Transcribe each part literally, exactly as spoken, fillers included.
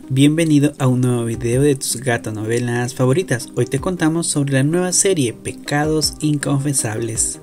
Bienvenido a un nuevo video de tus gatonovelas favoritas. Hoy te contamos sobre la nueva serie Pecados Inconfesables.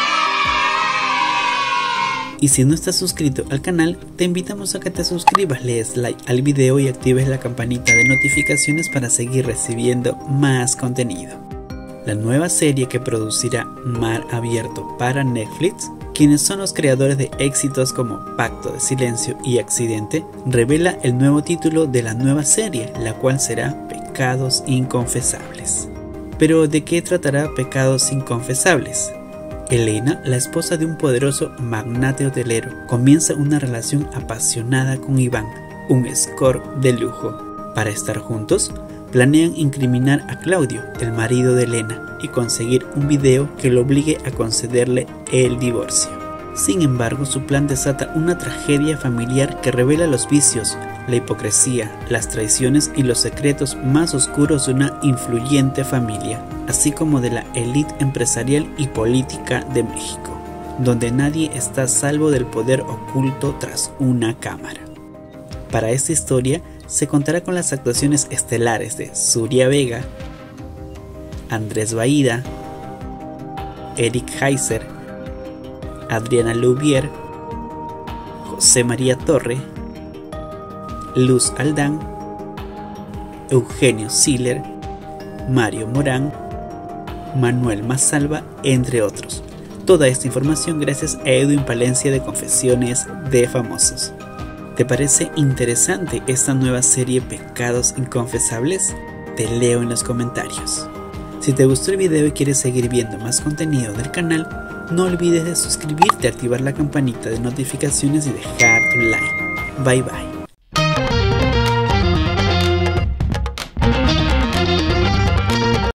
Y si no estás suscrito al canal, te invitamos a que te suscribas, le des like al video y actives la campanita de notificaciones para seguir recibiendo más contenido. La nueva serie que producirá Mar Abierto para Netflix, quienes son los creadores de éxitos como Pacto de Silencio y Accidente, revela el nuevo título de la nueva serie, la cual será Pecados Inconfesables. Pero ¿de qué tratará Pecados Inconfesables? Elena, la esposa de un poderoso magnate hotelero, comienza una relación apasionada con Iván, un escort de lujo. Para estar juntos, planean incriminar a Claudio, el marido de Elena, y conseguir un video que lo obligue a concederle el divorcio. Sin embargo, su plan desata una tragedia familiar que revela los vicios, la hipocresía, las traiciones y los secretos más oscuros de una influyente familia, así como de la élite empresarial y política de México, donde nadie está a salvo del poder oculto tras una cámara. Para esta historia se contará con las actuaciones estelares de Surya Vega, Andrés Baida, Eric Heiser, Adriana Louvier, José María Torre, Luz Aldán, Eugenio Siller, Mario Morán, Manuel Masalva, entre otros. Toda esta información gracias a Edwin Palencia de Confesiones de Famosos. ¿Te parece interesante esta nueva serie Pecados Inconfesables? Te leo en los comentarios. Si te gustó el video y quieres seguir viendo más contenido del canal, no olvides de suscribirte, activar la campanita de notificaciones y dejar tu like. Bye bye.